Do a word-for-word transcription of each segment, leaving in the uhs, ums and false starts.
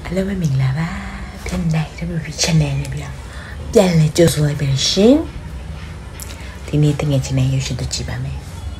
Hello မင်္ဂလာပါပြန်နိုင်တဲ့ channel လေးပြပြန်လဲကြိုဆိုလိုက်ပါရှင်ဒီနေ့တကယ်ချင်းနဲ့ရုပ်ရှင်တို့ကြည့်ပါမယ်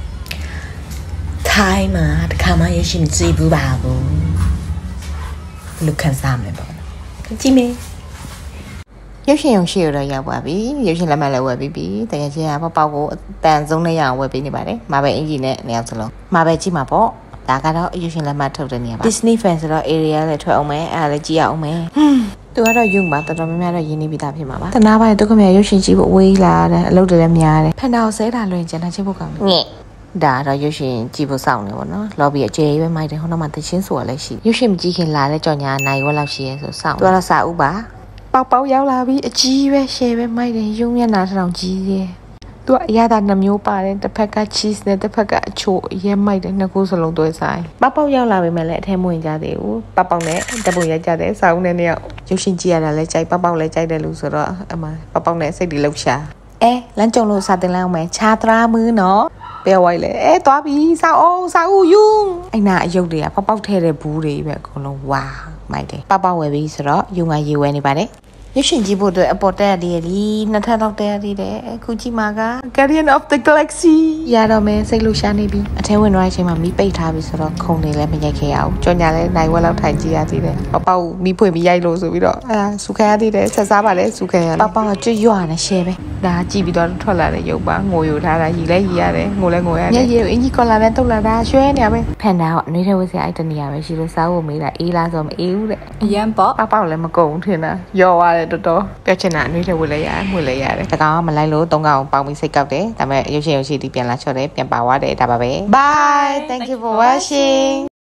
ထိုင်းမှာတခါမှရုပ်ရှင်ကြည့်ဘူးပါဘူးလူခံစားမယ်ပေါ့ကြည့်မယ်ရုပ်ရှင်ရုံရှိရတော့ရောက်ပါပြီရုပ်ရှင်လက်မှတ်လည်းဝယ်ပြီးပြီတကယ်ချင်းကပေါ့ပေါ့ကိုအတန်ဆုံးနဲ့ရအောင်ဝယ်ပေးနေပါတယ်မာဘယ်အင်ဂျီနဲ့နေအောင်စလုံးမာဘယ်ကြည့်မှာပေါ့ဒါကတော့ရုပ်ရှင်လက်မှတ်ထုတ်တဲ့နေရာပါ Disney fan ဆိုတော့ area လည်းထွက်အောင်မယ်အဲ့ဒါလည်းကြည့်အောင်မယ်ဟွန်းသူကတော့ယုံပါတော်တော်များများတော့ရင်းနှီးပြီးသားဖြစ်မှာပါတနာပိုင်းဒုက္ခများရုပ်ရှင်ကြည့်ဖို့အဝေးလာတဲ့အလုပ်တွေလည်းများတယ်ဖန်တာကိုဆဲတာလွင်ကျန်တာချင်းဖို့ကောင်းတယ်ငဲ့ဒါတော့ရုပ်ရှင်ကြည့်ဖို့စောင့်နေပေါ့နော် lobby အကျယ်ကြီးပဲမိုက်တယ်ဟိုနောက်မှာတချင်းဆိုတာလည်းရှိရုပ်ရှင်မကြည့်ခင်လာတဲ့ကြော်ညာနိုင်ဝက်လောက်ရှိရဲဆိုစောင့်သူကတော့စာဥပါပေါက်ပေါက်ရောက်လာပြီးအကြီးပဲရှယ်ပဲမိုက်တယ်ရုံမျက်နှာထောင်ကြီးရဲသူကအရသာနှမျိုးပါတယ်တစ်ဖက်က cheese နဲ့တစ်ဖက်ကအချို့ရဲမိုက်တယ်နှစ်ခုစလုံးတွဲဆိုင်ပေါက်ပေါက်ရောက်လာပြီမဲ့လည်းအထဲမဝင်ကြသေးဘူးပေါက်ပေါက်နဲ့တပုံရိုက်ကြတယ်စာအုပ်နဲ့နှစ်ယောက်ရုပ်ရှင်ကြည့်ရတာလည်းကြိုက်ပေါက်ပေါက်လည်းကြိုက်တယ်လို့ဆိုတော့အမပေါက်ပေါက်နဲ့စိတ်တွေလှုပ်ရှားအဲလမ်းကြုံလို့စာတင်လိုက်အောင်မယ်ခြားသရာမင်းနော်ပဲဝိုက်လေအဲသွားပြီစာအုပ်စာအုပ်ယူအဲ့နာအယုတ်တွေကပေါက်ပေါက်ထဲတဲ့ဘူးတွေပဲအကုန်လုံးဝါမိုက်တယ်ပေါက်ပေါက်ဝယ်ပြီဆိုတော့ယူငါရေဝဲနေပါတယ်ရုပ်ရှင်ကြည့်ဖို့အတွက်အပေါ်တက်ရသေးတယ်လीနှစ်ထပ်လောက်တက်ရသေးတယ်အခုကြည့်မှာက Guardian of the Galaxy ရတော့မယ်စိတ်လှရှားနေပြီအထဲဝင်သွားတဲ့အချိန်မှာမီးပိတ်ထားပြီဆိုတော့ခုံနေလည်းမရိုက်ခဲ့ရအောင်ကြော်ညာလည်းနိုင်ဝက်လောက်ထိုင်ကြည့်ရသေးတယ်ပေါပေါမီးဖွင့်ပြီးရိုက်လို့ဆိုပြီးတော့အဲစူခံရသေးတယ်ဆက်စားပါလေစူခံရပေါပေါကကျွတ်ရွနေရှယ်ပဲဒါကြည့်ပြီးတော့ထွက်လာတဲ့ရုပ်ပါငိုယူထားတာရီလဲရီရတယ်ငိုလဲငိုရတယ်မျက်ရည်အင်ကြီးကော်လာနဲ့တုတ်လာတာရွှဲနေရပဲဖန်တာကအနှွေးထဲဝက်စရာအိုက်တနေရပဲရှိလို့စားဖို့မေးတာအေးလားဆိုမအေးဘူးတဲ့အရန်ပေါ့ပေါပေါလည်းမကုန်ထင်တာယော်သွားတယ်တော်တော်ပြောချင်တာအနှွေးထဲဝက်လဲရတယ်ငွေလဲရတယ်တကောင်ကမလိုက်လို့သုံးကောင်ပေါင်းပြီးစိတ်ကောက်တယ်ဒါပေမဲ့ရုပ်ရှင်ရုပ်ရှင်ဒီပြန်လာချော့တယ်ပြန်ပါသွားတယ်ဒါပါပဲ Bye thank you for watching